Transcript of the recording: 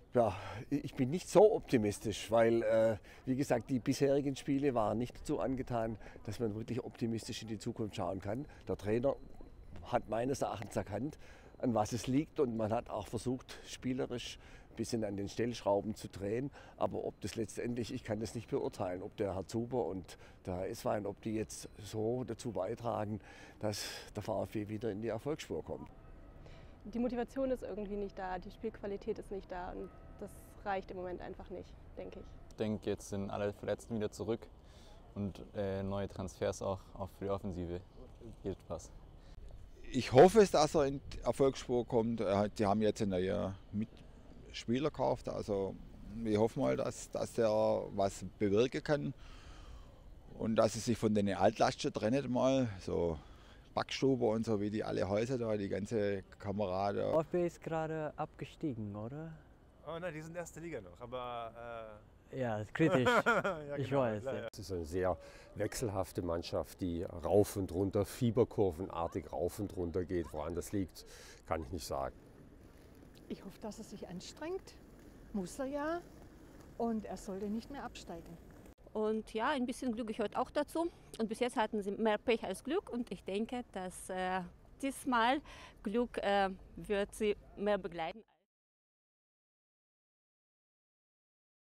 Ja, ich bin nicht so optimistisch, weil, wie gesagt, die bisherigen Spiele waren nicht dazu angetan, dass man wirklich optimistisch in die Zukunft schauen kann. Der Trainer hat meines Erachtens erkannt, an was es liegt, und man hat auch versucht, spielerisch ein bisschen an den Stellschrauben zu drehen. Aber ob das letztendlich, ich kann das nicht beurteilen, ob der Herr Zuber und der Herr Esswein, ob die jetzt so dazu beitragen, dass der VfB wieder in die Erfolgsspur kommt. Die Motivation ist irgendwie nicht da, die Spielqualität ist nicht da und das reicht im Moment einfach nicht, denke ich. Ich denke, jetzt sind alle Verletzten wieder zurück und neue Transfers auch für die Offensive geht was. Ich hoffe es, dass er in die Erfolgsspur kommt. Die haben jetzt einen neuen Mitspieler gekauft. Also ich hoffe mal, dass er was bewirken kann und dass er sich von den Altlasten trennt mal. So Backstube und so, wie die alle Häuser da, die ganze Kameraden. VfB ist gerade abgestiegen, oder? Oh nein, die sind erste Liga noch, aber Ja, ist kritisch. ja, Ich genau, weiß. klar, Ja. Es ist eine sehr wechselhafte Mannschaft, die rauf und runter, fieberkurvenartig rauf und runter geht. Woran das liegt, kann ich nicht sagen. Ich hoffe, dass er sich anstrengt. Muss er ja. Und er sollte nicht mehr absteigen. Und ja, ein bisschen Glück gehört auch dazu. Und bis jetzt hatten sie mehr Pech als Glück. Und ich denke, dass diesmal Glück wird sie mehr begleiten.